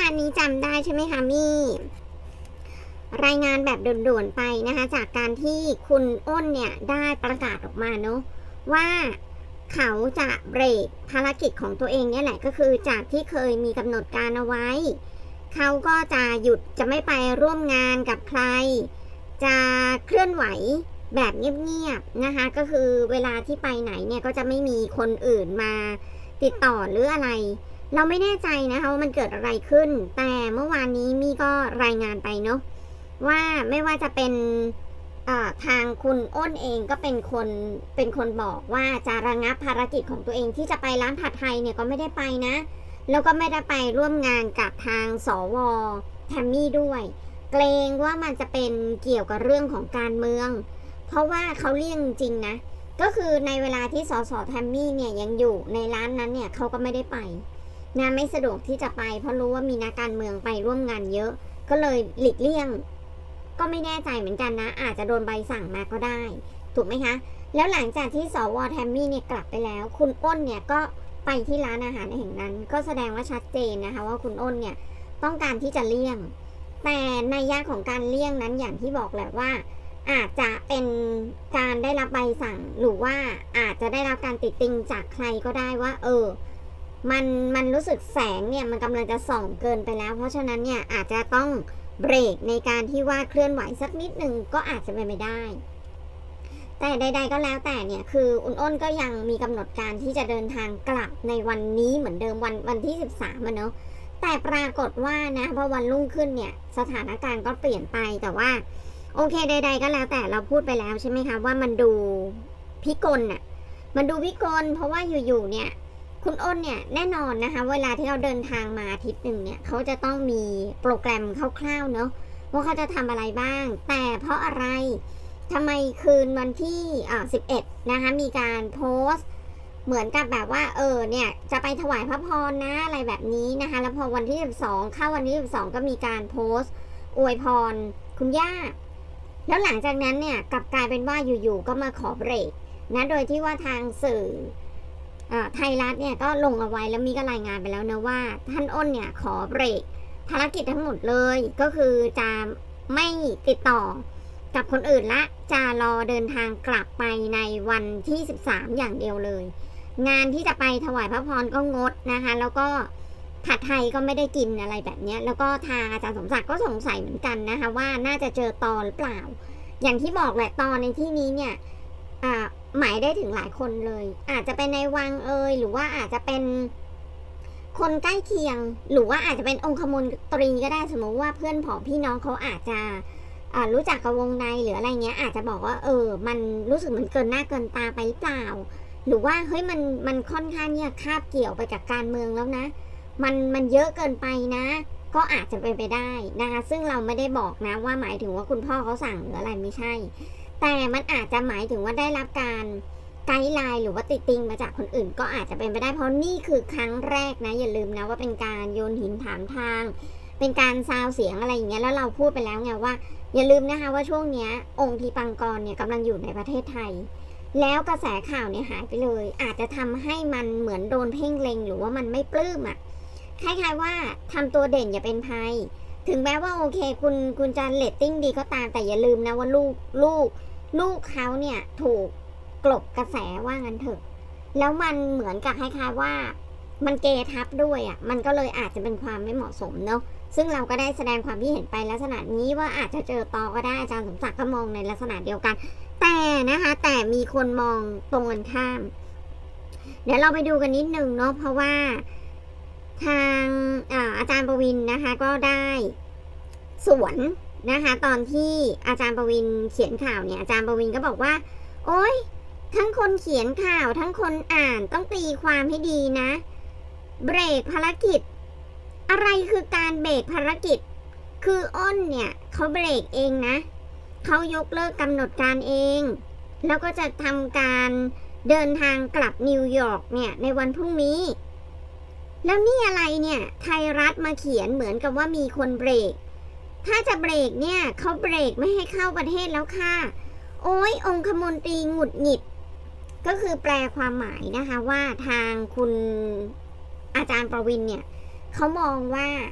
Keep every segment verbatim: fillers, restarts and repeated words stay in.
านนี้จำได้ใช่ไหมคะมีรายงานแบบด่วนๆไปนะคะจากการที่คุณอ้นเนี่ยได้ประกาศออกมาเนาะว่าเขาจะเบรกภารกิจของตัวเองเนี่ยแหละก็คือจากที่เคยมีกำหนดการเอาไว้เขาก็จะหยุดจะไม่ไปร่วมงานกับใครจะเคลื่อนไหวแบบเงียบๆนะคะก็คือเวลาที่ไปไหนเนี่ยก็จะไม่มีคนอื่นมาติดต่อหรืออะไรเราไม่แน่ใจนะคะว่ามันเกิดอะไรขึ้นแต่เมื่อวานนี้มี่ก็รายงานไปเนาะว่าไม่ว่าจะเป็นทางคุณอ้นเองก็เป็นคนเป็นคนบอกว่าจะระงับภารกิจของตัวเองที่จะไปร้านผัดไทยเนี่ยก็ไม่ได้ไปนะแล้วก็ไม่ได้ไปร่วมงานกับทางสวแทมมี่ด้วยเกรงว่ามันจะเป็นเกี่ยวกับเรื่องของการเมืองเพราะว่าเขาเลี่ยงจริงนะก็คือในเวลาที่สสแทมมี่เนี่ยยังอยู่ในร้านนั้นเนี่ยเขาก็ไม่ได้ไปนะไม่สะดวกที่จะไปเพราะรู้ว่ามีนักการเมืองไปร่วมงานเยอะก็เลยหลีกเลี่ยงก็ไม่แน่ใจเหมือนกันนะอาจจะโดนใบสั่งมาก็ได้ถูกไหมคะแล้วหลังจากที่สวแทมมี่เนี่ยกลับไปแล้วคุณอ้นเนี่ยก็ไปที่ร้านอาหารแห่งนั้นก็แสดงว่าชัดเจนนะคะว่าคุณอ้นเนี่ยต้องการที่จะเลี่ยงแต่นัยยะของการเลี่ยงนั้นอย่างที่บอกแหละว่าอาจจะเป็นการได้รับใบสั่งหรือว่าอาจจะได้รับการติดติงจากใครก็ได้ว่าเออมันมันรู้สึกแสงเนี่ยมันกำลังจะส่องเกินไปแล้วเพราะฉะนั้นเนี่ยอาจจะต้องเบรกในการที่ว่าเคลื่อนไหวสักนิดนึงก็อาจจะเป็นไปได้แต่ใดๆก็แล้วแต่เนี่ยคืออุ่นอ้นก็ยังมีกำหนดการที่จะเดินทางกลับในวันนี้เหมือนเดิมวันวันที่สิบสามอะเนาะแต่ปรากฏว่านะพอวันรุ่งขึ้นเนี่ยสถานการณ์ก็เปลี่ยนไปแต่ว่าโอเคใดๆก็แล้วแต่เราพูดไปแล้วใช่ไหมคะว่ามันดูพิกลน่ะมันดูพิกลเพราะว่าอยู่ๆเนี่ยคุณอ้นเนี่ยแน่นอนนะคะเวลาที่เขาเดินทางมาอาทิตย์หนึ่งเนี่ยเขาจะต้องมีโปรแกรมคร่าวๆเนาะว่าเขาจะทำอะไรบ้างแต่เพราะอะไรทำไมคืนวันที่อ่าสิบเอ็ดนะคะมีการโพสต์เหมือนกับแบบว่าเออเนี่ยจะไปถวายพระพรนะอะไรแบบนี้นะคะแล้วพอวันที่สิบสองเข้าวันที่สิบสองก็มีการโพสต์อวยพรคุณย่าแล้วหลังจากนั้นเนี่ยกลับกลายเป็นว่าอยู่ๆก็มาขอเบรกนะโดยที่ว่าทางสื่อไทยรัฐเนี่ยก็ลงเอาไว้แล้วมีก็รายงานไปแล้วนะว่าท่านอ้นเนี่ยขอเบรกภารกิจทั้งหมดเลยก็คือจะไม่ติดต่อกับคนอื่นละจะรอเดินทางกลับไปในวันที่สิบสามอย่างเดียวเลยงานที่จะไปถวายพระพรก็งดนะคะแล้วก็ผัดไทยก็ไม่ได้กินอะไรแบบนี้แล้วก็ทางอาจารย์สมศักดิ์ก็สงสัยเหมือนกันนะคะว่าน่าจะเจอตอหรือเปล่าอย่างที่บอกแหละตอในที่นี้เนี่ยหมายได้ถึงหลายคนเลยอาจจะเป็นในวังเอยหรือว่าอาจจะเป็นคนใกล้เคียงหรือว่าอาจจะเป็นองคมนตรีก็ได้สมมติว่าเพื่อนผองพี่น้องเขาอาจจะรู้จักกับวงในหรืออะไรเงี้ยอาจจะบอกว่าเออมันรู้สึกมันเกินหน้าเกินตาไปหรือเปล่าหรือว่าเฮ้ยมันมันค่อนข้างเนี่ยคาบเกี่ยวไปกับการเมืองแล้วนะมันมันเยอะเกินไปนะก็อาจจะเป็นไปได้นะคะซึ่งเราไม่ได้บอกนะว่าหมายถึงว่าคุณพ่อเขาสั่งหรืออะไรไม่ใช่แต่มันอาจจะหมายถึงว่าได้รับการไกด์ไลน์หรือว่าติดติงมาจากคนอื่นก็อาจจะเป็นไปได้เพราะนี่คือครั้งแรกนะอย่าลืมนะว่าเป็นการโยนหินถามทางเป็นการซาวเสียงอะไรอย่างเงี้ยแล้วเราพูดไปแล้วไงว่าอย่าลืมนะคะว่าช่วงนี้องค์ทีปังกรเนี่ยกำลังอยู่ในประเทศไทยแล้วกระแสข่าวเนี่ยหายไปเลยอาจจะทำให้มันเหมือนโดนเพ่งเล็งหรือว่ามันไม่ปลื้มอ่ะคล้ายๆว่าทำตัวเด่นอย่าเป็นภัยถึงแม้ว่าโอเคคุณคุณจะเรตติ้งดีก็ตามแต่อย่าลืมนะว่าลูกลูกลูกเขาเนี่ยถูกกลบกระแสว่างั้นเถอะแล้วมันเหมือนกับคล้ายๆว่ามันเกทับด้วยอ่ะมันก็เลยอาจจะเป็นความไม่เหมาะสมเนาะซึ่งเราก็ได้แสดงความคิดเห็นไปลักษณะนี้ว่าอาจจะเจอตอก็ได้อาจารย์สมศักดิ์ก็มองในลักษณะเดียวกันแต่นะคะแต่มีคนมองตรงกันข้ามเดี๋ยวเราไปดูกันนิดนึงเนาะเพราะว่าทางอาอาจารย์ประวินนะคะก็ได้สวนนะคะตอนที่อาจารย์ประวินเขียนข่าวเนี่ยอาจารย์ประวินก็บอกว่าโอ๊ยทั้งคนเขียนข่าวทั้งคนอ่านต้องตีความให้ดีนะเบรกภารกิจอะไรคือการเบรกภารกิจคืออ้นเนี่ยเขาเบรกเองนะเขายกเลิกกำหนดการเองแล้วก็จะทำการเดินทางกลับนิวยอร์กเนี่ยในวันพรุ่งนี้แล้วนี่อะไรเนี่ยไทยรัฐมาเขียนเหมือนกับว่ามีคนเบรกถ้าจะเบรกเนี่ยเขาเบรกไม่ให้เข้าประเทศแล้วค่ะโอ้ยองคมนตรีหงุดหงิดก็คือแปลความหมายนะคะว่าทางคุณอาจารย์ประวินเนี่ยเขามองว่า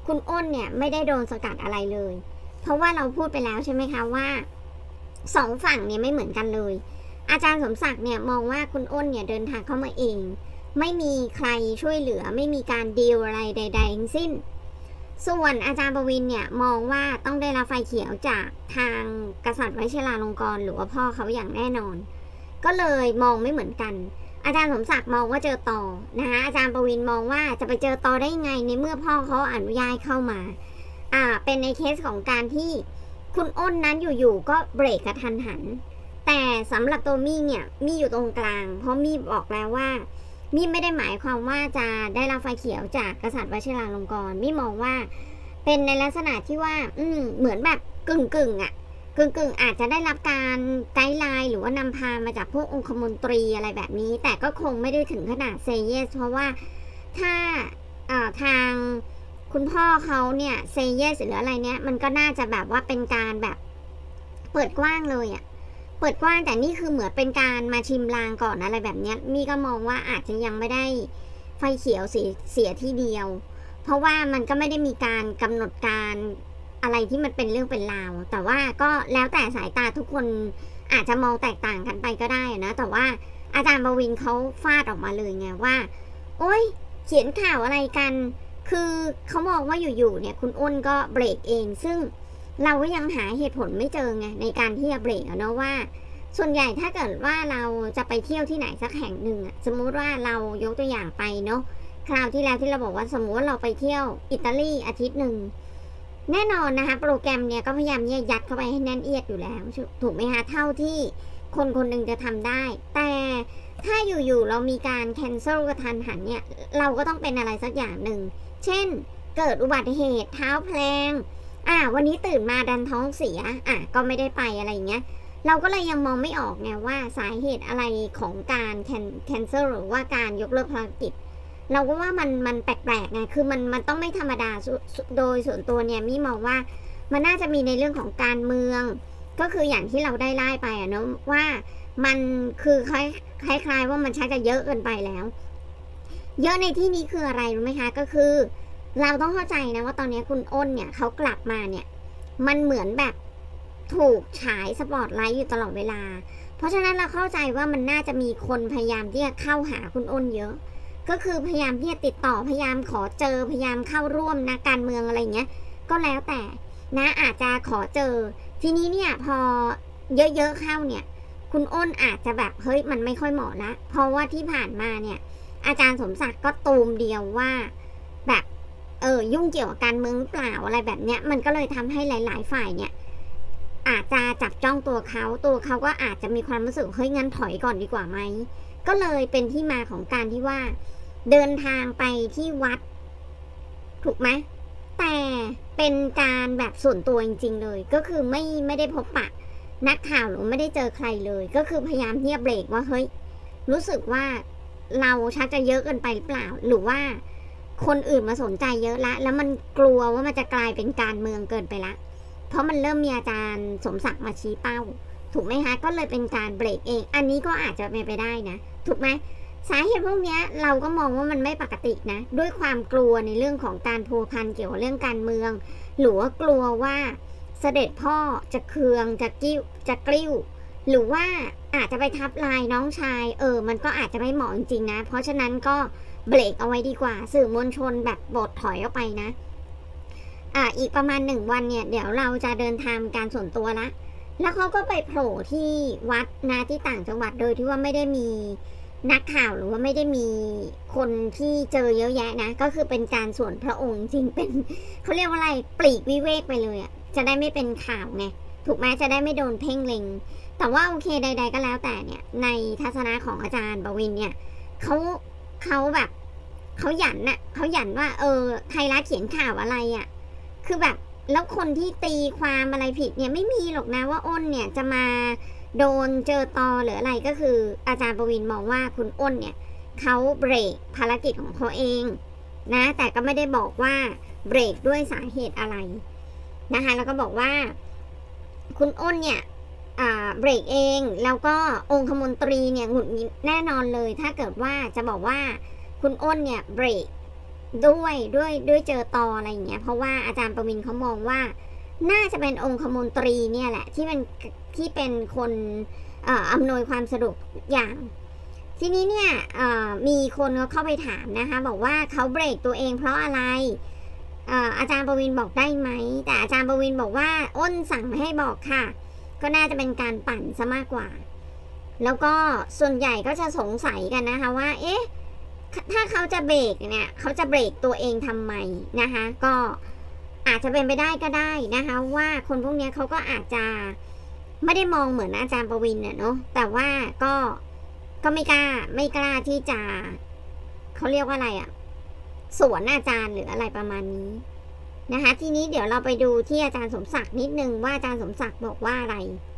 คุณอ้นเนี่ยไม่ได้โดนสกัดอะไรเลยเพราะว่าเราพูดไปแล้วใช่ไหมคะว่าสองฝั่งเนี่ยไม่เหมือนกันเลยอาจารย์สมศักดิ์เนี่ยมองว่าคุณอ้นเนี่ยเดินทางเข้ามาเองไม่มีใครช่วยเหลือไม่มีการดีลอะไรใดๆทั้งสิ้นส่วนอาจารย์ประวินเนี่ยมองว่าต้องได้รับไฟเขียวจากทางกษัตริย์วชิราลงกรณ์หรือว่าพ่อเขาอย่างแน่นอนก็เลยมองไม่เหมือนกันอาจารย์สมศักดิ์มองว่าเจอต่อนะคะอาจารย์ประวินมองว่าจะไปเจอต่อได้ไงในเมื่อพ่อเขาอนุญาตเข้ามาอ่าเป็นในเคสของการที่คุณอ้นนั้นอยู่ๆก็เบรกกระทันหันแต่สำหรับตัวมี่เนี่ยมี่อยู่ตรงกลางเพราะมี่บอกแล้วว่ามี่ไม่ได้หมายความว่าจะได้รับไฟเขียวจากกษัตริย์วชิราลงกรณ์มี่มองว่าเป็นในลักษณะที่ว่าอืมเหมือนแบบกึ่งกึ่งอ่ะกึ่งกึ่งอาจจะได้รับการไกด์ไลน์หรือว่านำพามาจากพวกองคมนตรีอะไรแบบนี้แต่ก็คงไม่ได้ถึงขนาดเซเยสเพราะว่าถ้าทางคุณพ่อเขาเนี่ยเซเยสหรืออะไรเนี้ยมันก็น่าจะแบบว่าเป็นการแบบเปิดกว้างเลยอ่ะเปิดกว้างแต่นี่คือเหมือนเป็นการมาชิมลางก่อนอะไรแบบเนี้ยมี่ก็มองว่าอาจจะยังไม่ได้ไฟเขียวเสียเสียที่เดียวเพราะว่ามันก็ไม่ได้มีการกำหนดการอะไรที่มันเป็นเรื่องเป็นราวแต่ว่าก็แล้วแต่สายตาทุกคนอาจจะมองแตกต่างกันไปก็ได้นะแต่ว่าอาจารย์บวินเขาฟาดออกมาเลยไงว่าโอ๊ยเขียนข่าวอะไรกันคือเขามองว่าอยู่ๆเนี่ยคุณอ้นก็เบรกเองซึ่งเราก็ยังหาเหตุผลไม่เจอไงในการที่จะเบรกอะเนาะว่าส่วนใหญ่ถ้าเกิดว่าเราจะไปเที่ยวที่ไหนสักแห่งหนึ่งสมมุติว่าเรายกตัวอย่างไปเนาะคราวที่แล้วที่เราบอกว่าสมมติว่าเราไปเที่ยวอิตาลีอาทิตย์หนึ่งแน่นอนนะคะโปรแกรมเนี่ยก็พยายามเนี่ยยัดเข้าไปให้แน่นเอียดอยู่แล้วถูกไหมคะเท่าที่คนคนหนึ่งจะทำได้แต่ถ้าอยู่ๆเรามีการแคนเซิลกระทันหันเนี่ยเราก็ต้องเป็นอะไรสักอย่างหนึ่งเช่นเกิดอุบัติเหตุเท้าแพลงอ่าวันนี้ตื่นมาดันท้องเสียอ่ะก็ไม่ได้ไปอะไรเงี้ยเราก็เลยยังมองไม่ออกไงว่าสาเหตุอะไรของการแคนเซิลหรือว่าการยกเลิกภารกิจเราก็ว่ามันมันแปลกๆไงคือมันมันต้องไม่ธรรมดาโดยส่วนตัวเนี่ยมี่มองว่ามันน่าจะมีในเรื่องของการเมืองก็คืออย่างที่เราได้ไล่ไปอะเนาะว่ามันคือคล้ายคล้ายๆว่ามันชักจะเยอะเกินไปแล้วเยอะในที่นี้คืออะไรรู้ไหมคะก็คือเราต้องเข้าใจนะว่าตอนนี้คุณอ้นเนี่ยเขากลับมาเนี่ยมันเหมือนแบบถูกฉายสปอตไลท์อยู่ตลอดเวลาเพราะฉะนั้นเราเข้าใจว่ามันน่าจะมีคนพยายามที่จะเข้าหาคุณอ้นเยอะก็คือพยายามที่จะติดต่อพยายามขอเจอพยายามเข้าร่วมนะการเมืองอะไรเงี้ยก็แล้วแต่นะอาจจะขอเจอทีนี้เนี่ยพอเยอะๆเข้าเนี่ยคุณอ้นอาจจะแบบเฮ้ยมันไม่ค่อยเหมาะละเพราะว่าที่ผ่านมาเนี่ยอาจารย์สมศักดิ์ก็ตูมเดียวว่าแบบเออยุ่งเกี่ยวกับการเมืองหรือเปล่าอะไรแบบเนี้ยมันก็เลยทำให้หลายๆฝ่ายเนี่ยอาจจะจับจ้องตัวเขาตัวเขาก็อาจจะมีความรู้สึกเฮ้ยงั้นถอยก่อนดีกว่าไหมก็เลยเป็นที่มาของการที่ว่าเดินทางไปที่วัดถูกไหมแต่เป็นการแบบส่วนตัวจริงๆเลยก็คือไม่ไม่ได้พบปะนักข่าวหรือไม่ได้เจอใครเลยก็คือพยายามที่จะเบรกว่าเฮ้ยรู้สึกว่าเราชักจะเยอะเกินไปหรือเปล่าหรือว่าคนอื่นมาสนใจเยอะละแล้วมันกลัวว่ามันจะกลายเป็นการเมืองเกินไปละเพราะมันเริ่มมีอาจารย์สมศักดิ์มาชี้เป้าถูกไหมคะก็เลยเป็นการเบรกเองอันนี้ก็อาจจะเป็นไปได้นะถูกไหมสาเหตุพวกนี้เราก็มองว่ามันไม่ปกตินะด้วยความกลัวในเรื่องของการพัวพันเกี่ยวกับเรื่องการเมืองหรือว่ากลัวว่าเสด็จพ่อจะเคืองจะกิ้วจะกลิ้วหรือว่าอาจจะไปทับลายน้องชายเออมันก็อาจจะไม่เหมาะจริงๆนะเพราะฉะนั้นก็เบรกเอาไว้ดีกว่าสื่อมวลชนแบบบดถอยออกไปนะอ่าอีกประมาณหนึ่งวันเนี่ยเดี๋ยวเราจะเดินทางการส่วนตัวละแล้วเขาก็ไปโผล่ที่วัดนะที่ต่างจังหวัดโดยที่ว่าไม่ได้มีนักข่าวหรือว่าไม่ได้มีคนที่เจอเยอะแยะนะก็คือเป็นการส่วนพระองค์จริงเป็นเขาเรียกว่าอะไรปลีกวิเวกไปเลยอ่ะจะได้ไม่เป็นข่าวไงถูกไหมจะได้ไม่โดนเพ่งเล็งแต่ว่าโอเคใดๆก็แล้วแต่เนี่ยในทัศนะของอาจารย์บวินเนี่ยเขาเขาแบบเขาหยันน่ะเขาหยันว่าเออไทยรัฐเขียนข่าวอะไรอ่ะคือแบบแล้วคนที่ตีความอะไรผิดเนี่ยไม่มีหรอกนะว่าอ้นเนี่ยจะมาโดนเจอตอหรืออะไรก็คืออาจารย์ประวินมองว่าคุณอ้นเนี่ยเขาเบรกภารกิจของเขาเองนะแต่ก็ไม่ได้บอกว่าเบรกด้วยสาเหตุอะไรนะคะแล้วก็บอกว่าคุณอ้นเนี่ยเบรกเองแล้วก็องคมนตรีเนี่ยหงุดหงิดแน่นอนเลยถ้าเกิดว่าจะบอกว่าคุณอ้นเนี่ยเบรกด้วยด้วยด้วยเจอตออะไรอย่างเงี้ยเพราะว่าอาจารย์ประวินเขามองว่าน่าจะเป็นองคมนตรีเนี่ยแหละที่เป็นที่เป็นคนเอ่ออำนวยความสะดวกอย่างทีนี้เนี่ยมีคนเขาเข้าไปถามนะคะบอกว่าเขาเบรกตัวเองเพราะอะไรอาจารย์ประวินบอกได้ไหมแต่อาจารย์ประวินบอกว่าอ้นสั่งให้บอกค่ะก็น่าจะเป็นการปั่นซะมากกว่าแล้วก็ส่วนใหญ่ก็จะสงสัยกันนะคะว่าเอ๊ะถ้าเขาจะเบรกเนี่ยเขาจะเบรกตัวเองทำไมนะคะก็อาจจะเป็นไปได้ก็ได้นะคะว่าคนพวกนี้เขาก็อาจจะไม่ได้มองเหมือนอาจารย์ประวินเนาะแต่ว่าก็ก็ไม่กล้าไม่กล้าที่จะเขาเรียกว่าอะไรอะสวนอาจารย์หรืออะไรประมาณนี้นะคะทีนี้เดี๋ยวเราไปดูที่อาจารย์สมศักดิ์นิดนึงว่าอาจารย์สมศักดิ์บอกว่าอะไร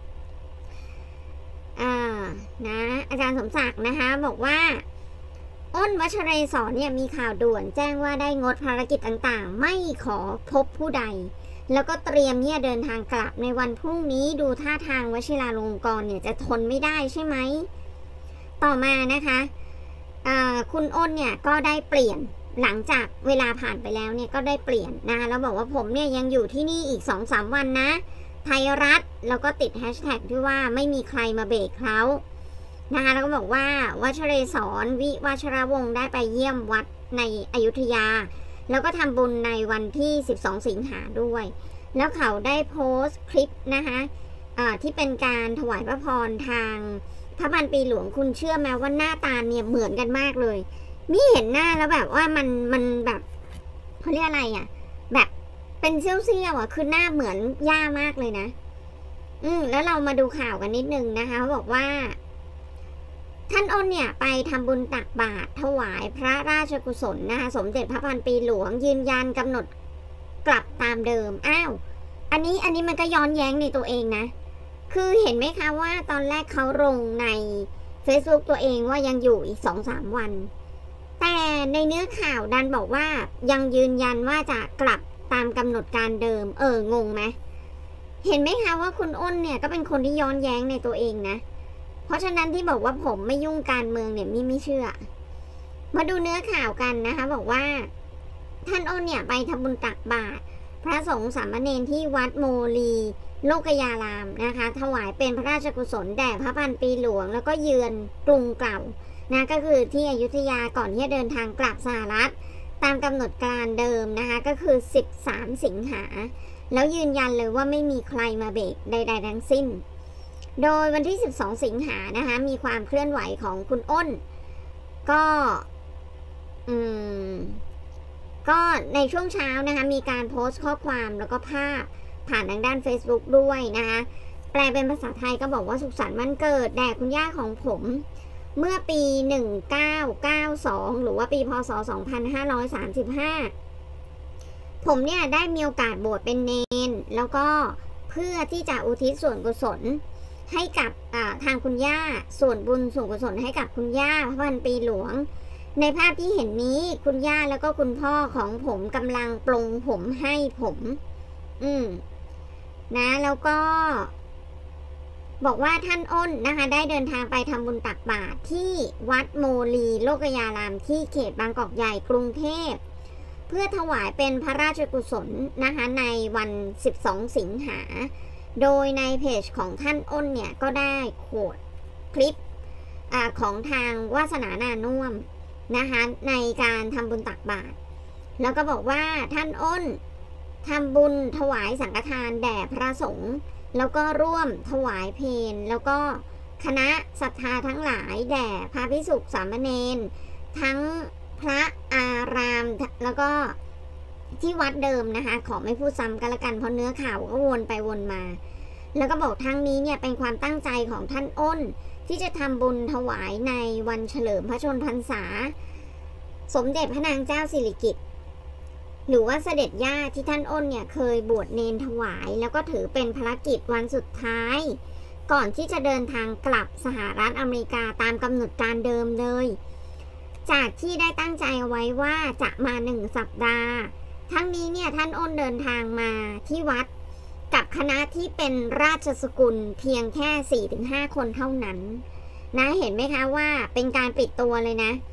อ่านะอาจารย์สมศักดิ์นะคะบอกว่าอ้นวัชเรศรเนี่ยมีข่าวด่วนแจ้งว่าได้งดภารกิจต่างๆไม่ขอพบผู้ใดแล้วก็เตรียมเนี่ยเดินทางกลับในวันพรุ่งนี้ดูท่าทางวชิราลงกรณ์เนี่ยจะทนไม่ได้ใช่ไหมต่อมานะคะคุณอ้นเนี่ยก็ได้เปลี่ยนหลังจากเวลาผ่านไปแล้วเนี่ยก็ได้เปลี่ยนนะคะแล้วบอกว่าผมเนี่ยยังอยู่ที่นี่อีก สองถึงสาม วันนะไทยรัฐแล้วก็ติดแฮชแท็กที่ว่าไม่มีใครมาเบรกเขานะคะแล้วก็บอกว่าวัชเรศรวิวัชรวงศ์ได้ไปเยี่ยมวัดในอยุธยาแล้วก็ทำบุญในวันที่สิบสองสิงหาด้วยแล้วเขาได้โพสต์คลิปนะคะะที่เป็นการถวายพระพรทางพระพันปีหลวงคุณเชื่อไหมว่าหน้าตาเนี่ยเหมือนกันมากเลยมีเห็นหน้าแล้วแบบว่ามันมันแบบเขาเรียกอะไรอ่ะแบบเป็นเซี่ยวๆอ่ะคือหน้าเหมือนย่ามากเลยนะอืมแล้วเรามาดูข่าวกันนิดนึงนะคะเขาบอกว่าท่านอ้นเนี่ยไปทำบุญตักบาตรถวายพระราชกุศลนะคะสมเด็จพระพันปีหลวงยืนยันกำหนดกลับตามเดิมอ้าวอันนี้อันนี้มันก็ย้อนแย้งในตัวเองนะคือเห็นไหมคะว่าตอนแรกเขาลงใน Facebook ตัวเองว่ายังอยู่อีก สองถึงสาม วันแต่ในเนื้อข่าวดันบอกว่ายังยืนยันว่าจะกลับตามกำหนดการเดิมเอองงไหมเห็นไหมคะว่าคุณอ้นเนี่ยก็เป็นคนที่ย้อนแย้งในตัวเองนะเพราะฉะนั้นที่บอกว่าผมไม่ยุ่งการเมืองเนี่ยมิไม่เชื่อมาดูเนื้อข่าวกันนะคะบอกว่าท่านอ้นเนี่ยไปทำบุญตักบาตรพระสงฆ์สามเณรที่วัดโมลีโลกยารามนะคะถวายเป็นพระราชกุศลแด่พระพันปีหลวงแล้วก็เยือนกรุงเก่านะก็คือที่อยุธยาก่อนที่จะเดินทางกลับสหรัฐตามกำหนดการเดิมนะคะก็คือสิบสามสิงหาแล้วยืนยันเลยว่าไม่มีใครมาเบรกใดๆทั้งสิ้นโดยวันที่สิบสองสิงหานะคะมีความเคลื่อนไหวของคุณอ้นก็อืมก็ในช่วงเช้านะคะมีการโพสต์ข้อความแล้วก็ภาพผ่านทางด้าน Facebook ด้วยนะคะแปลเป็นภาษาไทยก็บอกว่าสุขสันต์วันเกิดแด่คุณย่าของผมเมื่อปีหนึ่งพันเก้าร้อยเก้าสิบสองหรือว่าปีพ.ศ. สองพันห้าร้อยสามสิบห้าผมเนี่ยได้มีโอกาสบวชเป็นเณรแล้วก็เพื่อที่จะอุทิศส่วนกุศลให้กับทางคุณย่าส่วนบุญส่วนกุศลให้กับคุณย่าพระพันปีหลวงในภาพที่เห็นนี้คุณย่าแล้วก็คุณพ่อของผมกำลังปลงผมให้ผมอืมนะแล้วก็บอกว่าท่านอ้นนะคะได้เดินทางไปทำบุญตักบาตรที่วัดโมลีโลกยารามที่เขตบางกอกใหญ่กรุงเทพเพื่อถวายเป็นพระราชกุศลนะคะในวันสิบสองสิงหาโดยในเพจของท่านอ้นเนี่ยก็ได้โคดคลิปอของทางวาสนานานุ่มนะคะในการทำบุญตักบาตรแล้วก็บอกว่าท่านอ้นทำบุญถวายสังฆทานแด่พระสงฆ์แล้วก็ร่วมถวายเพลแล้วก็คณะศรัทธาทั้งหลายแด่พระภิกษุสามเณรทั้งพระอารามแล้วก็ที่วัดเดิมนะคะขอไม่พูดซ้ำกันละกันเพราะเนื้อข่าวก็วนไปวนมาแล้วก็บอกทั้งนี้เนี่ยเป็นความตั้งใจของท่านอ้นที่จะทำบุญถวายในวันเฉลิมพระชนพรรษาสมเด็จพระนางเจ้าสิริกิติ์หรือว่าเสด็จย่าที่ท่านอ้นเนี่ยเคยบวชเนรถวายแล้วก็ถือเป็นภารกิจวันสุดท้ายก่อนที่จะเดินทางกลับสหรัฐอเมริกาตามกำหนดการเดิมเลยจากที่ได้ตั้งใจเอาไว้ว่าจะมาหนึ่งสัปดาห์ทั้งนี้เนี่ยท่านอ้นเดินทางมาที่วัดกับคณะที่เป็นราชสกุลเพียงแค่ สี่ถึงห้า คนเท่านั้นนะเห็นไหมคะว่าเป็นการปิดตัวเลยนะ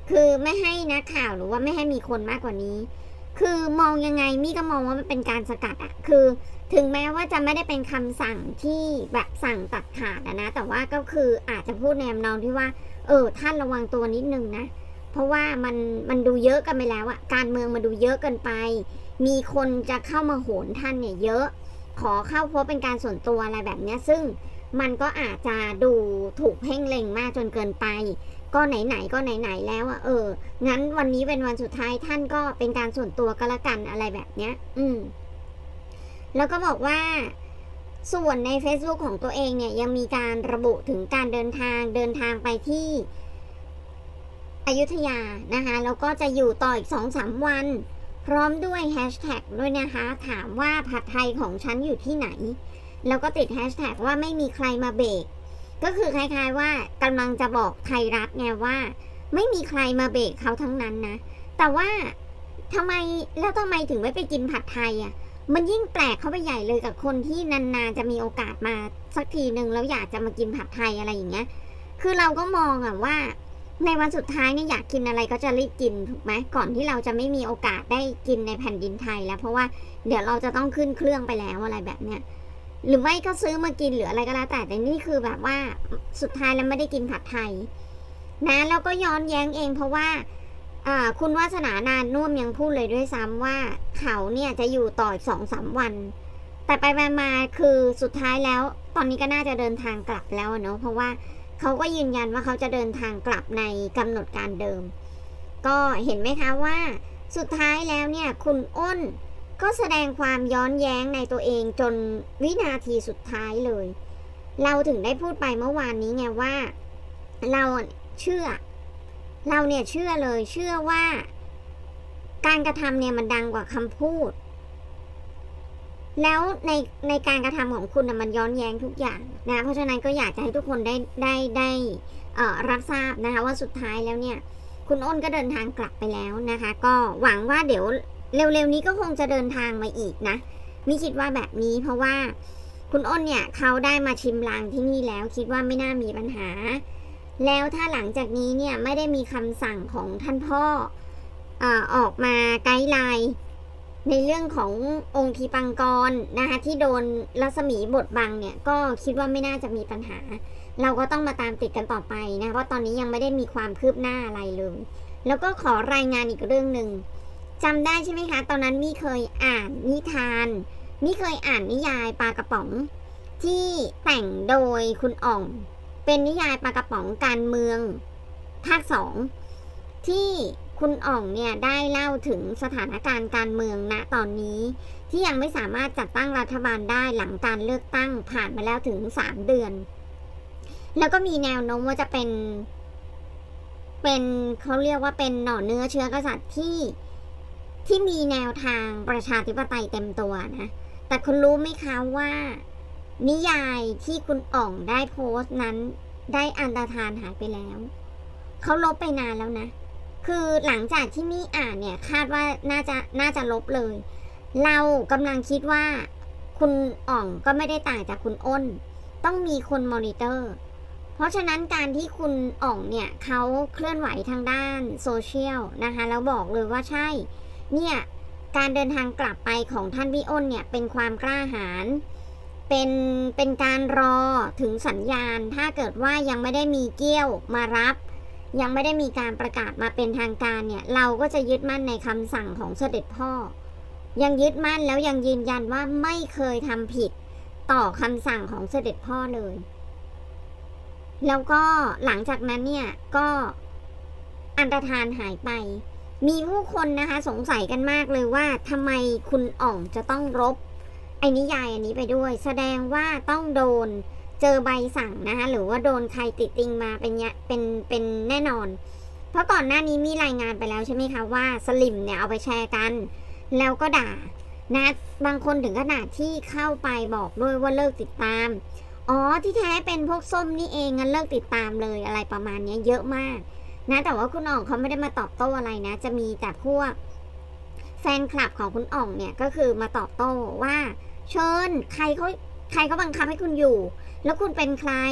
คือไม่ให้นักข่าวหรือว่าไม่ให้มีคนมากกว่านี้คือมองยังไงมี่ก็มองว่ามันเป็นการสกัดอะคือถึงแม้ว่าจะไม่ได้เป็นคำสั่งที่แบบสั่งตัดขาดนะแต่ว่าก็คืออาจจะพูดในทำนองที่ว่าเออท่านระวังตัวนิดนึงนะเพราะว่ามันมันดูเยอะกันไปแล้วอะการเมืองมันดูเยอะเกินไปมีคนจะเข้ามาโหนท่านเนี่ยเยอะขอเข้าพบเป็นการส่วนตัวอะไรแบบนี้ซึ่งมันก็อาจจะดูถูกเพ่งเล็งมากจนเกินไปก็ไหนๆก็ไหนๆแล้วอะเอองั้นวันนี้เป็นวันสุดท้ายท่านก็เป็นการส่วนตัวก็แล้วกันอะไรแบบเนี้ยอืมแล้วก็บอกว่าส่วนใน Facebook ของตัวเองเนี่ยยังมีการระบุถึงการเดินทางเดินทางไปที่อยุธยานะคะแล้วก็จะอยู่ต่ออีก สองถึงสาม วันพร้อมด้วยแฮชแท็กด้วยนะคะถามว่าผัดไทยของฉันอยู่ที่ไหนแล้วก็ติดแฮชแท็กว่าไม่มีใครมาเบรกก็คือคล้ายๆว่ากำลังจะบอกไทยรัฐไงว่าไม่มีใครมาเบรกเขาทั้งนั้นนะแต่ว่าทำไมแล้วทำไมถึงไม่ไปกินผัดไทยอ่ะมันยิ่งแปลกเข้าไปใหญ่เลยกับคนที่นานๆจะมีโอกาสมาสักทีหนึ่งแล้วอยากจะมากินผัดไทยอะไรอย่างเงี้ยคือเราก็มองอ่ะว่าในวันสุดท้ายเนี่ยอยากกินอะไรก็จะรีบกินถูกไหมก่อนที่เราจะไม่มีโอกาสได้กินในแผ่นดินไทยแล้วเพราะว่าเดี๋ยวเราจะต้องขึ้นเครื่องไปแล้วอะไรแบบเนี้ยหรือไม่ก็ซื้อมากินหรืออะไรก็แล้วแต่แต่นี่คือแบบว่าสุดท้ายแล้วไม่ได้กินผัดไทยนะแล้วก็ย้อนแย้งเองเพราะว่าคุณวาสนานานนุ่มยังพูดเลยด้วยซ้ำว่าเขาเนี่ยจะอยู่ต่ออีก สองถึงสาม วันแต่ไปมาคือสุดท้ายแล้วตอนนี้ก็น่าจะเดินทางกลับแล้วเนาะเพราะว่าเขาก็ยืนยันว่าเขาจะเดินทางกลับในกำหนดการเดิมก็เห็นไหมคะว่าสุดท้ายแล้วเนี่ยคุณอ้นก็แสดงความย้อนแย้งในตัวเองจนวินาทีสุดท้ายเลยเราถึงได้พูดไปเมื่อวานนี้ไงว่าเราเชื่อเราเนี่ยเชื่อเลยเชื่อว่าการกระทำเนี่ยมันดังกว่าคำพูดแล้วในในการกระทำของคุณมันย้อนแย้งทุกอย่างนะเพราะฉะนั้นก็อยากจะให้ทุกคนได้ได้ได้รับทราบนะคะว่าสุดท้ายแล้วเนี่ยคุณอ้นก็เดินทางกลับไปแล้วนะคะก็หวังว่าเดี๋ยวเร็วๆนี้ก็คงจะเดินทางมาอีกนะมิคิดว่าแบบนี้เพราะว่าคุณอ้นเนี่ยเขาได้มาชิมลางที่นี่แล้วคิดว่าไม่น่ามีปัญหาแล้วถ้าหลังจากนี้เนี่ยไม่ได้มีคำสั่งของท่านพ่อเอ่อออกมาไกด์ไลน์ในเรื่องขององค์ทีปังกรนะคะที่โดนรัศมีบดบังเนี่ยก็คิดว่าไม่น่าจะมีปัญหาเราก็ต้องมาตามติดกันต่อไปนะเพราะตอนนี้ยังไม่ได้มีความคืบหน้าอะไรเลยแล้วก็ขอรายงานอีกเรื่องหนึ่งจำได้ใช่ไหมคะตอนนั้นมี่เคยอ่านนิทานมี่เคยอ่านนิยายปลากระป๋องที่แต่งโดยคุณอ่องเป็นนิยายปลากระป๋องการเมืองภาคสองที่คุณอ่องเนี่ยได้เล่าถึงสถานการณ์การเมืองณตอนนี้ที่ยังไม่สามารถจัดตั้งรัฐบาลได้หลังการเลือกตั้งผ่านมาแล้วถึงสามเดือนแล้วก็มีแนวโน้มว่าจะเป็นเป็นเขาเรียกว่าเป็นหน่อเนื้อเชื้อกษัตริย์ที่ที่มีแนวทางประชาธิปไตยเต็มตัวนะแต่คุณรู้ไหมคะว่านิยายที่คุณอ่องได้โพสต์นั้นได้อันตรธานหายไปแล้วเขาลบไปนานแล้วนะคือหลังจากที่มี่อ่านเนี่ยคาดว่าน่าจะน่าจะลบเลยเรากำลังคิดว่าคุณอ่องก็ไม่ได้ต่างจากคุณอ้นต้องมีคนมอนิเตอร์เพราะฉะนั้นการที่คุณอ่องเนี่ยเขาเคลื่อนไหวทางด้านโซเชียลนะคะแล้วบอกเลยว่าใช่เนี่ยการเดินทางกลับไปของท่านพี่อ้นเนี่ยเป็นความกล้าหาญเป็นเป็นการรอถึงสัญญาณถ้าเกิดว่ายังไม่ได้มีเกี้ยวมารับยังไม่ได้มีการประกาศมาเป็นทางการเนี่ยเราก็จะยึดมั่นในคำสั่งของเสด็จพ่อยังยึดมั่นแล้วยังยืนยันว่าไม่เคยทำผิดต่อคำสั่งของเสด็จพ่อเลยแล้วก็หลังจากนั้นเนี่ยก็อันตรธานหายไปมีผู้คนนะคะสงสัยกันมากเลยว่าทำไมคุณอ่องจะต้องรบไอ้นิยายอันนี้ไปด้วยแสดงว่าต้องโดนเจอใบสั่งนะคะหรือว่าโดนใครติดติงมาเป็นเป็นเป็นแน่นอนเพราะก่อนหน้านี้มีรายงานไปแล้วใช่ไหมคะว่าสลิมเนี่ยเอาไปแชร์กันแล้วก็ด่านะบางคนถึงขนาดที่เข้าไปบอกด้วยว่าเลิกติดตามอ๋อที่แท้เป็นพวกส้มนี่เองงั้นเลิกติดตามเลยอะไรประมาณนี้เยอะมากนะแต่ว่าคุณอ่องเขาไม่ได้มาตอบโต้อะไรนะจะมีแต่พวกแฟนคลับของคุณอ่องเนี่ยก็คือมาตอบโต้ว่าเชิญใครเขาใครเขาบังคับให้คุณอยู่แล้วคุณเป็นใคร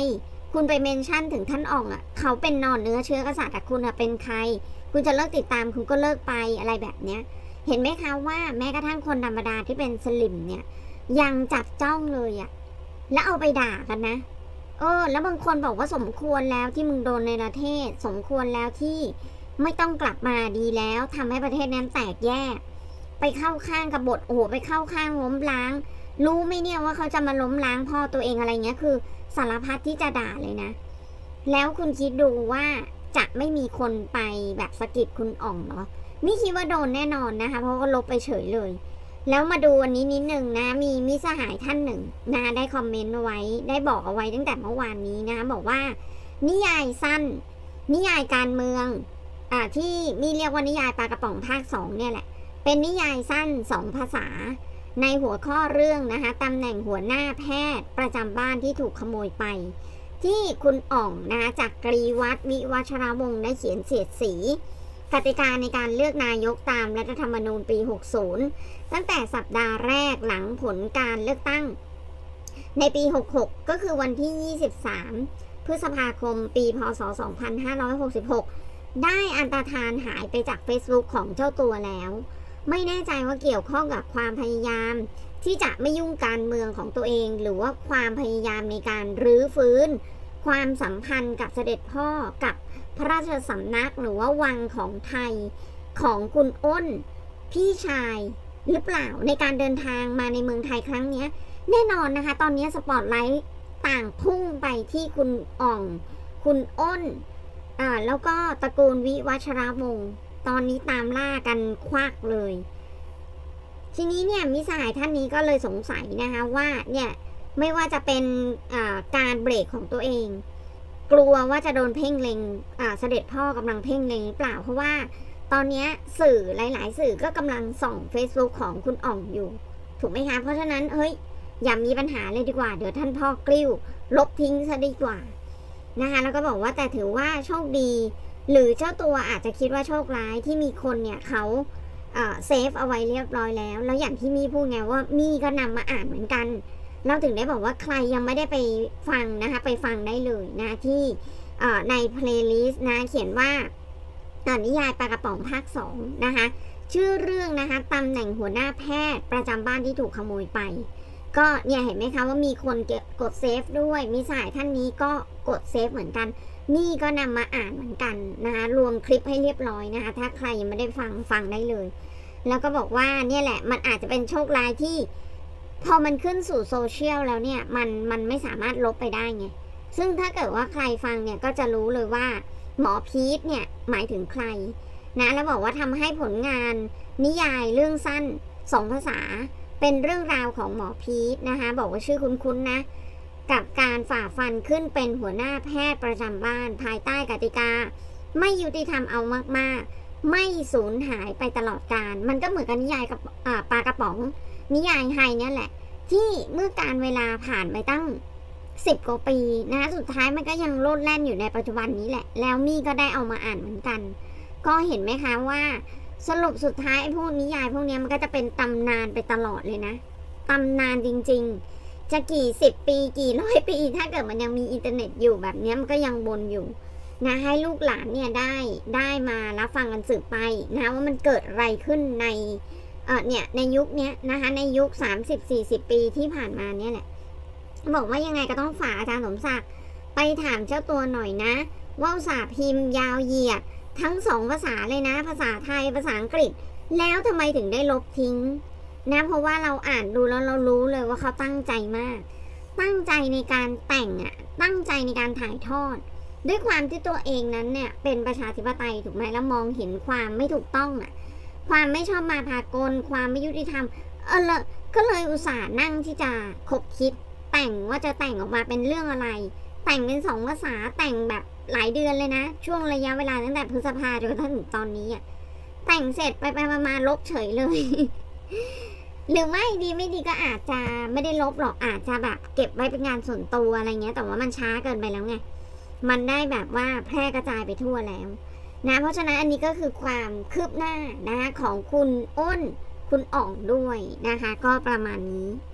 คุณไปเมนชั่นถึงท่านอ่องอ่ะเขาเป็นนอนเนื้อเชื้อกษัตริย์แต่คุณอ่ะเป็นใครคุณจะเลิกติดตามคุณก็เลิกไปอะไรแบบเนี้ยเห็นไหมคะว่าแม้กระทั่งคนธรรมดาที่เป็นสลิมเนี่ยยังจับจ้องเลยอ่ะแล้วเอาไปด่ากันนะเออแล้วบางคนบอกว่าสมควรแล้วที่มึงโดนในประเทศสมควรแล้วที่ไม่ต้องกลับมาดีแล้วทำให้ประเทศนั้นแตกแยกไปเข้าข้างกบฏโอ้โหไปเข้าข้างล้มล้างรู้ไหมเนี่ยว่าเขาจะมาล้มล้างพ่อตัวเองอะไรเงี้ยคือสารพัดที่จะด่าเลยนะแล้วคุณคิดดูว่าจะไม่มีคนไปแบบสะกิดคุณอ่องเหรอไม่คิดว่าโดนแน่นอนนะคะเพราะก็ลบไปเฉยเลยแล้วมาดูอันนี้นิดนึงนะมีมิสหายท่านหนึ่งนะได้คอมเมนต์เอาไว้ได้บอกเอาไว้ตั้งแต่เมื่อวานนี้นะบอกว่านิยายสั้นนิยายการเมืองอ่าที่มีเรียกว่านิยายปลากระป๋องภาคสองเนี่ยแหละเป็นนิยายสั้นสองภาษาในหัวข้อเรื่องนะคะตำแหน่งหัวหน้าแพทย์ประจำบ้านที่ถูกขโมยไปที่คุณอ่องนะคะจากกรีวัฒน์วิวัชรวงศ์ได้เขียนเสียดสีกติกาในการเลือกนายกตามรัฐธรรมนูญปีหกสิบตั้งแต่สัปดาห์แรกหลังผลการเลือกตั้งในปีหกสิบหกก็คือวันที่ยี่สิบสามพฤษภาคมปีพ.ศ. สองพันห้าร้อยหกสิบหกได้อันตรธานหายไปจาก Facebook ของเจ้าตัวแล้วไม่แน่ใจว่าเกี่ยวข้องกับความพยายามที่จะไม่ยุ่งการเมืองของตัวเองหรือว่าความพยายามในการรื้อฟื้นความสัมพันธ์กับเสด็จพ่อกับพระราชสำนักหรือว่าวังของไทยของคุณอ้นพี่ชายหรือเปล่าในการเดินทางมาในเมืองไทยครั้งนี้แน่นอนนะคะตอนนี้สปอตไลท์ต่างพุ่งไปที่คุณอ่องคุณอ้นอ่าแล้วก็ตระกูลวิวัชรวงศ์ตอนนี้ตามล่ากันควักเลยทีนี้เนี่ยมิสหายท่านนี้ก็เลยสงสัยนะคะว่าเนี่ยไม่ว่าจะเป็นการเบรกของตัวเองกลัวว่าจะโดนเพ่งเล็งเสด็จพ่อกำลังเพ่งเล็งหรือเปล่าเพราะว่าตอนนี้สื่อหลายๆสื่อก็กำลังส่อง Facebook ของคุณอ่องอยู่ถูกไหมคะเพราะฉะนั้นเฮ้ยอย่ามีปัญหาเลยดีกว่าเดี๋ยวท่านพ่อกลิ้วลบทิ้งซะดีกว่านะคะแล้วก็บอกว่าแต่ถือว่าโชคดีหรือเจ้าตัวอาจจะคิดว่าโชคร้ายที่มีคนเนี่ยเขาเซฟเอาไว้เรียบร้อยแล้วแล้วอย่างที่มีพูดไงว่ามีก็นำมาอ่านเหมือนกันเราถึงได้บอกว่าใครยังไม่ได้ไปฟังนะคะไปฟังได้เลยนะที่ในเพลย์ลิสต์นะเขียนว่านิยายปลากระป๋องภาคสองนะคะชื่อเรื่องนะคะตำแหน่งหัวหน้าแพทย์ประจำบ้านที่ถูกขโมยไปก็เนี่ยเห็นไหมคะว่ามีคนกดเซฟด้วยมีสายท่านนี้ก็กดเซฟเหมือนกันนี่ก็นำมาอ่านเหมือนกันนะคะรวมคลิปให้เรียบร้อยนะคะถ้าใครยังไม่ได้ฟังฟังได้เลยแล้วก็บอกว่าเนี่ยแหละมันอาจจะเป็นโชคร้ายที่พอมันขึ้นสู่โซเชียลแล้วเนี่ยมันมันไม่สามารถลบไปได้ไงซึ่งถ้าเกิดว่าใครฟังเนี่ยก็จะรู้เลยว่าหมอพีทเนี่ยหมายถึงใครนะแล้วบอกว่าทำให้ผลงานนิยายเรื่องสั้นสองภาษาเป็นเรื่องราวของหมอพีทนะคะบอกว่าชื่อคุ้นๆนะกับการฝ่าฟันขึ้นเป็นหัวหน้าแพทย์ประจำบ้านภายใต้กติกาไม่ยุติธรรมเอามากๆไม่สูญหายไปตลอดกาลมันก็เหมือนกับนิยายกับปลากระป๋องนิยายไฮเนี่ยแหละที่เมื่อการเวลาผ่านไปตั้งสิบกว่าปีนะสุดท้ายมันก็ยังโลดแล่นอยู่ในปัจจุบันนี้แหละแล้วมี่ก็ได้เอามาอ่านเหมือนกันก็เห็นไหมคะว่าสรุปสุดท้ายพวกนิยายพวกนี้มันก็จะเป็นตำนานไปตลอดเลยนะตำนานจริงๆจะกี่สิบปีกี่ร้อยปีถ้าเกิดมันยังมีอินเทอร์เน็ตอยู่แบบนี้มันก็ยังวนอยู่นะให้ลูกหลานเนี่ยได้ได้มารับฟังกันสืบไปนะว่ามันเกิดอะไรขึ้นในเอ่อเนี่ยในยุคนี้นะคะในยุค สามสิบสี่สิบ ปีที่ผ่านมาเนี่ยแหละบอกว่ายังไงก็ต้องฝากอาจารย์สมศักดิ์ไปถามเจ้าตัวหน่อยนะว่าอุตส่าห์พิมพ์ยาวเหยียดทั้งสองภาษาเลยนะภาษาไทยภาษาอังกฤษแล้วทำไมถึงได้ลบทิ้งนะเพราะว่าเราอ่านดูแล้วเรารู้เลยว่าเขาตั้งใจมากตั้งใจในการแต่งอ่ะตั้งใจในการถ่ายทอดด้วยความที่ตัวเองนั้นเนี่ยเป็นประชาธิปไตยถูกไหมแล้วมองเห็นความไม่ถูกต้องอ่ะความไม่ชอบมาพากลความไม่ยุติธรรมเออละก็เลยอุตส่าห์นั่งที่จะคบคิดแต่งว่าจะแต่งออกมาเป็นเรื่องอะไรแต่งเป็นสองภาษาแต่งแบบหลายเดือนเลยนะช่วงระยะเวลาตั้งแต่พฤษภาจนถึงตอนนี้อ่ะแต่งเสร็จไปไปมาลบเฉยเลย หรือไม่ดีไม่ดีก็อาจจะไม่ได้ลบหรอกอาจจะแบบเก็บไว้เป็นงานส่วนตัวอะไรเงี้ยแต่ว่ามันช้าเกินไปแล้วไงมันได้แบบว่าแพร่กระจายไปทั่วแล้วนะเพราะฉะนั้นอันนี้ก็คือความคืบหน้านะคะของคุณอ้นคุณอ่องด้วยนะคะก็ประมาณนี้